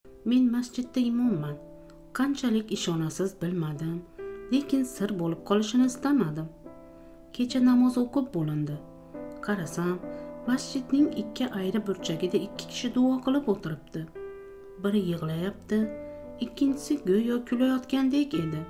Men masjidda imomman. Qanchalik ishonasiz bilmadim, lekin sir bo'lib qolishini istamadim. Kecha namoz o'qib bo'lindi. Qarasam, masjidning ikki ayri burchagida ikki kishi duo qilib o'tiribdi. Biri yig'layapti, ikkinchisi go'yo kulayotgandek edi.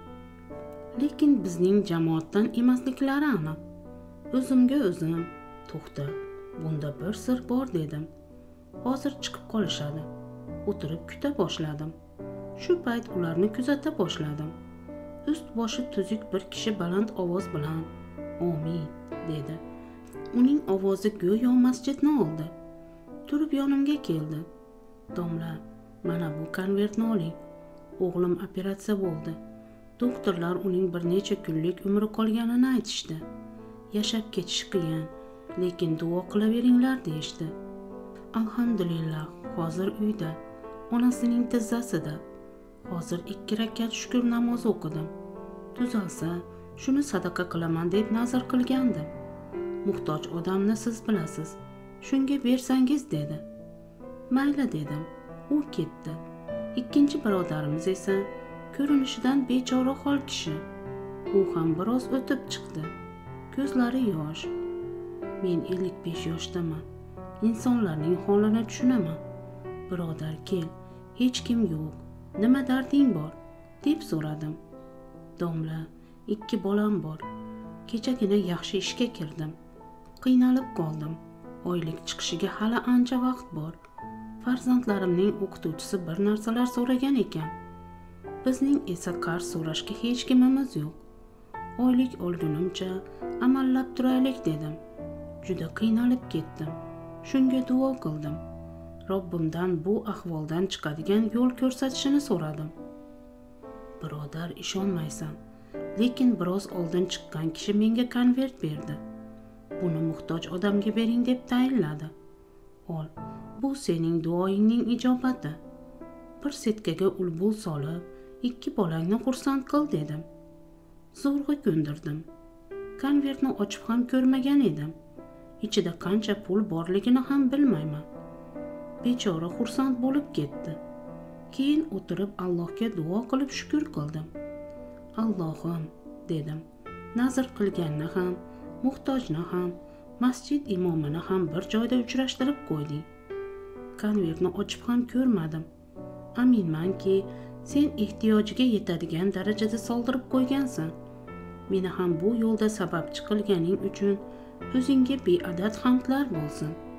Lekin bizning jamoatdan emasliklari aniq. O'zimga o'zim, to'xta, bunda bir sir bor dedim. Hozir chiqib qolishadi. O'tirib kuta boshladim. Shu payt ularni kuzata boshladim. Ust boshi tuzuk bir kishi baland ovoz bilan "Amin" dedi. Uning ovozi go'yo masjidni oldi. Turib yonimga keldi. "Domla, mana bu konvertni oling. O'g'lim operatsiya bo'ldi. Doktorlar uning bir necha kunlik umri qolganini aytishdi. Yashab ketish qiyin, lekin duo qilaveringlar deyishdi. Alhamdulillah, hozir uyda, onasining tizzasida. Hozir 2 rakat shukr namozi o'qidim. Tuzalsa, shuni sadaqa qilaman deb nazr qilgandim. Muhtoj odamni siz bilasiz. Shunga bersangiz" dedi. "Mayli" dedim. U ketdi. Ikkinchi birodarimiz esa ko'rinishidan bechora hol kishi. U ham biroz o'tib chiqdi. Ko'zlari yosh. Men 55 yoshdaman. İnsanlarning holini tushunaman. "Birodar, kel, hech kim yo'q. Nima darding bor?" deb so'radim. "Domla, 2 bolam bor. Kechagina yaxshi ishga kirdim. Qiynalib qoldim. Oylik chiqishiga hali ancha vaqt bor. Farzandlarimning o'qituvchisi bir narsalar so'ragan ekan. Bizning esa qarz so'rashga hech kimimiz yo'q. Oylik olgunimcha amallab turaylik" dedim. Juda qiynalib ketdim. Shunga duo qildim. Robbimdan bu ahvoldan chiqadigan yo'l ko'rsatishini so'radim. "Birodar, ishonmaysan, lekin biroz oldin chiqqan kishi menga konvert berdi. Buni muhtoj odamga bering deb tayinladi. Ol, bu sening duoyingning ijobati. Bir setkaga ulbul solib, 2 bolangni xursand qil" dedim. Zo'rg'a ko'ndirdim. Konvertni ochib ham ko'rmagan edim. Ichida qancha pul borligini ham bilmayman. Bechora xursand bo'lib ketdi. Keyin o'tirib Allohga duo qilib shukr qildim. "Allohim" dedim. "Nazr qilganni ham, muhtojni ham, masjid imomini ham bir joyda uchrashtirib qo'yding. Konvertni ochib ham ko'rmadim. Aminmanki, sen ehtiyojiga yetadigan darajada soldirib qo'ygansan. Meni ham bu yo'lda sababchi qilganing uchun o'zingga beadad hamdlar bo'lsin."